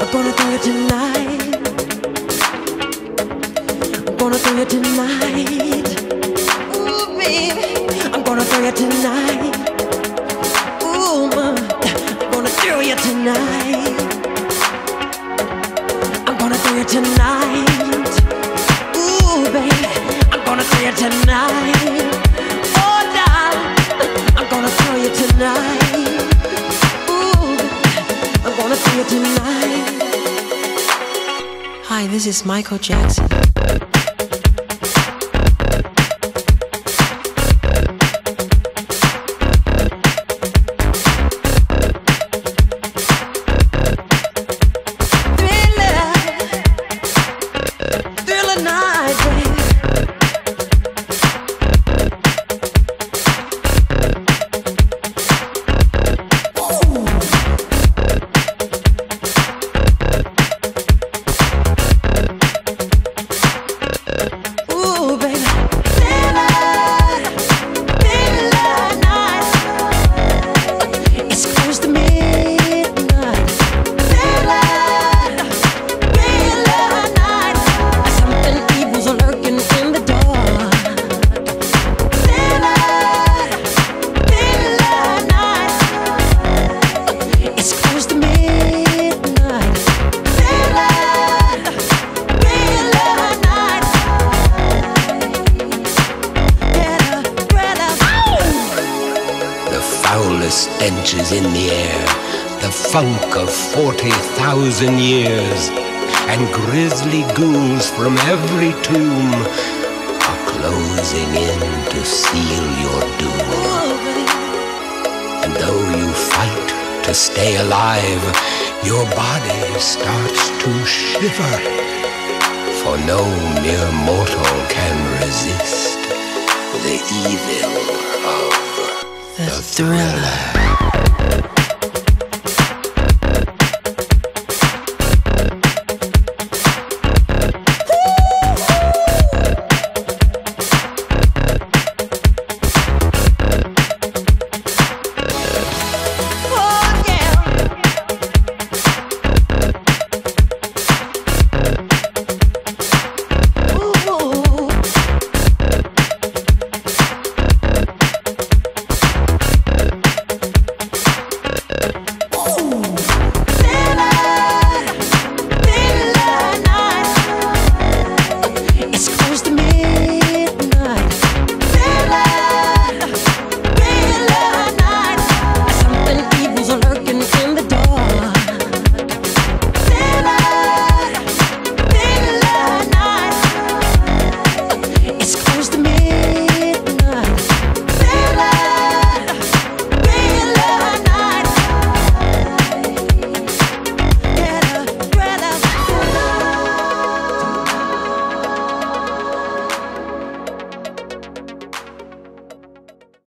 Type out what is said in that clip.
I'm gonna do it tonight. I'm gonna do it tonight. Ooh, baby, I'm gonna do it tonight. Ooh, ma, I'm gonna do it tonight. I'm gonna do it tonight. Ooh, baby, I'm gonna do it tonight. Oh, darling, I'm gonna do it tonight. Ooh, I'm gonna do it tonight. Hi, this is Michael Jackson. Stenches in the air, the funk of 40,000 years, and grisly ghouls from every tomb are closing in to seal your doom. And though you fight to stay alive, your body starts to shiver, for no mere mortal can resist the evil of the thriller.